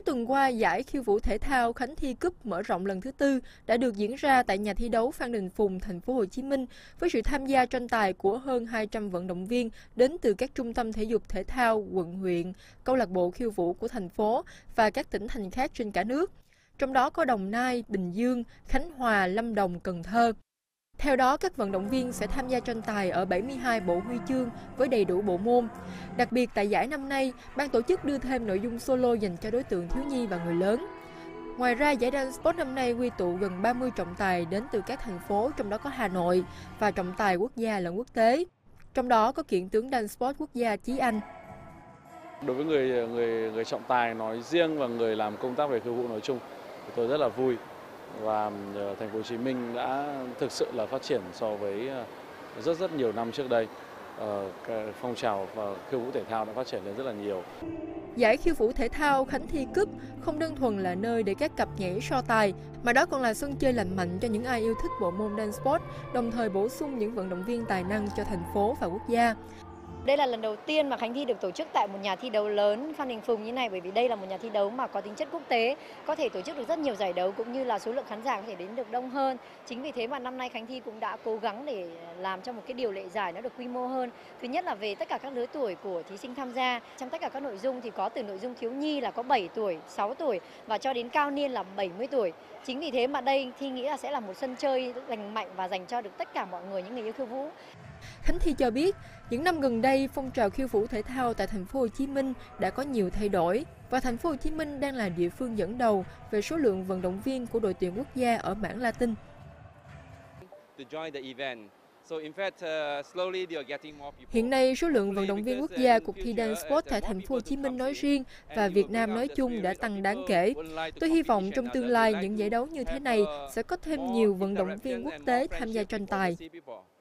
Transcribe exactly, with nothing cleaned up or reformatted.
tuần qua, giải khiêu vũ thể thao Khánh Thi Cup mở rộng lần thứ tư đã được diễn ra tại nhà thi đấu Phan Đình Phùng, thành phố Hồ Chí Minh với sự tham gia tranh tài của hơn hai trăm vận động viên đến từ các trung tâm thể dục thể thao, quận huyện, câu lạc bộ khiêu vũ của thành phố và các tỉnh thành khác trên cả nước. Trong đó có Đồng Nai, Bình Dương, Khánh Hòa, Lâm Đồng, Cần Thơ. Theo đó, các vận động viên sẽ tham gia tranh tài ở bảy mươi hai bộ huy chương với đầy đủ bộ môn. Đặc biệt tại giải năm nay, ban tổ chức đưa thêm nội dung solo dành cho đối tượng thiếu nhi và người lớn. Ngoài ra, giải Dance Sport năm nay quy tụ gần ba mươi trọng tài đến từ các thành phố, trong đó có Hà Nội, và trọng tài quốc gia lẫn quốc tế. Trong đó có kiện tướng Dance Sport quốc gia Chí Anh. Đối với người người người trọng tài nói riêng và người làm công tác về khiêu vũ nói chung, tôi rất là vui. Và thành phố Hồ Chí Minh đã thực sự là phát triển so với rất rất nhiều năm trước đây. Phong trào và khiêu vũ thể thao đã phát triển lên rất là nhiều. Giải khiêu vũ thể thao Khánh Thi Cup không đơn thuần là nơi để các cặp nhảy so tài, mà đó còn là sân chơi lành mạnh cho những ai yêu thích bộ môn dance sport, đồng thời bổ sung những vận động viên tài năng cho thành phố và quốc gia. Đây là lần đầu tiên mà Khánh Thi được tổ chức tại một nhà thi đấu lớn Phan Đình Phùng như này, bởi vì đây là một nhà thi đấu mà có tính chất quốc tế, có thể tổ chức được rất nhiều giải đấu cũng như là số lượng khán giả có thể đến được đông hơn. Chính vì thế mà năm nay Khánh Thi cũng đã cố gắng để làm cho một cái điều lệ giải nó được quy mô hơn. Thứ nhất là về tất cả các lứa tuổi của thí sinh tham gia. Trong tất cả các nội dung thì có từ nội dung thiếu nhi là có bảy tuổi, sáu tuổi và cho đến cao niên là bảy mươi tuổi. Chính vì thế mà đây Thi nghĩ là sẽ là một sân chơi lành mạnh và dành cho được tất cả mọi người, những người yêu khiêu vũ. Khánh Thi cho biết, những năm gần đây, phong trào khiêu vũ thể thao tại thành phố Hồ Chí Minh đã có nhiều thay đổi và thành phố Hồ Chí Minh đang là địa phương dẫn đầu về số lượng vận động viên của đội tuyển quốc gia ở mảng Latin. Hiện nay, số lượng vận động viên quốc gia cuộc thi Dance Sport tại thành phố Hồ Chí Minh nói riêng và Việt Nam nói chung đã tăng đáng kể. Tôi hy vọng trong tương lai những giải đấu như thế này sẽ có thêm nhiều vận động viên quốc tế tham gia tranh tài.